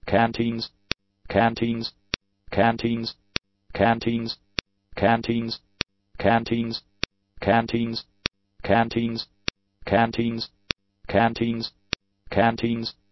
canteens, canteens, canteens, canteens, canteens, canteens, canteens, canteens, canteens, canteens, canteens.